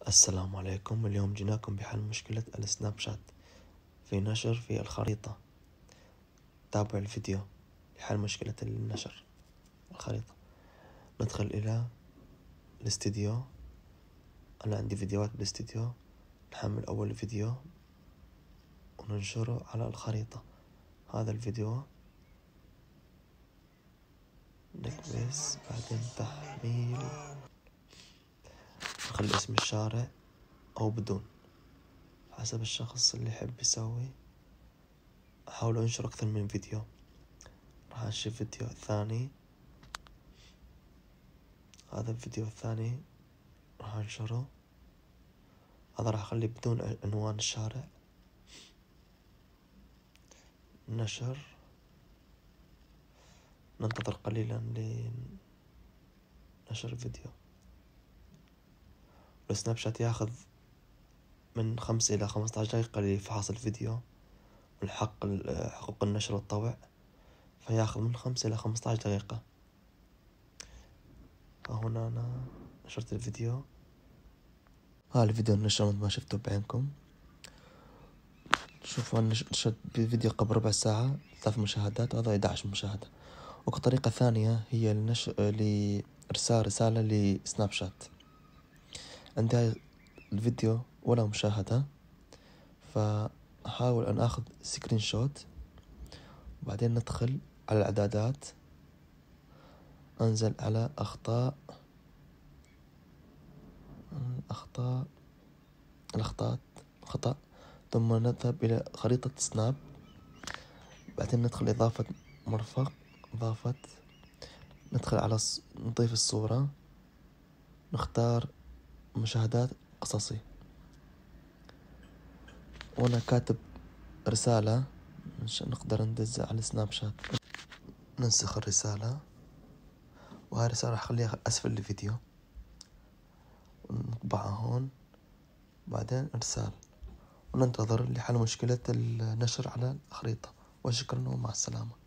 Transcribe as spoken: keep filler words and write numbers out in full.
السلام عليكم. اليوم جيناكم بحل مشكلة السناب شات في نشر في الخريطة. تابعوا الفيديو لحل مشكلة النشر الخريطة. ندخل إلى الاستديو. أنا عندي فيديوهات بالاستديو. نحمل أول فيديو وننشره على الخريطة. هذا الفيديو نكبس، بعدين تحميل، نخلي اسم الشارع أو بدون حسب الشخص اللي يحب يسوي. أحاول أنشر أكثر من فيديو. راح أنشر فيديو ثاني. هذا الفيديو الثاني راح أنشره. هذا راح أخليه بدون عنوان الشارع. نشر. ننتظر قليلا لنشر الفيديو. السناب شات ياخذ من خمس إلى خمسة عشر دقيقة لفحص الفيديو من حق حقوق النشر والطبع، فياخذ من خمس إلى خمسة عشر دقيقة. فهنا أنا نشرت الفيديو. هذا الفيديو نشر مثل ما شفتوا بعينكم. شوفوا أنا نشرت الفيديو قبل ربع ساعة ثلاث مشاهدات، وهذا إحدى عشر مشاهدة. وكطريقة ثانية هي لنشر لإرسال رسالة لسناب شات. عندها الفيديو ولا مشاهدة، فأحاول أن أخذ سكرين شوت، وبعدين ندخل على الإعدادات، أنزل على أخطاء أخطاء الأخطاء خطأ، ثم نذهب إلى خريطة سناب. بعدين ندخل إضافة مرفق، إضافة، ندخل على الص... نضيف الصورة، نختار مشاهدات قصصي، وأنا كاتب رسالة عشان نقدر ندزها على سناب شات. ننسخ الرسالة، وهاي الرسالة راح أخليها أسفل الفيديو، ونطبعها هون، بعدين إرسال، وننتظر لحل مشكلة النشر على الخريطة. وشكرا ومع السلامة.